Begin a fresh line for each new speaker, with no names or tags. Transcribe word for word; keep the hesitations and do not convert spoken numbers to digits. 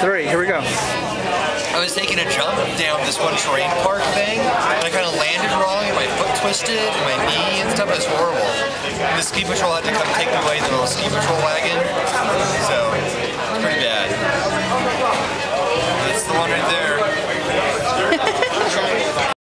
three. Here we go.
I was taking a jump down this one terrain park thing, and I kind of landed wrong, and my foot twisted, and my knee and stuff. It was horrible. And the ski patrol had to come take me away in the little ski patrol wagon, so it's pretty bad.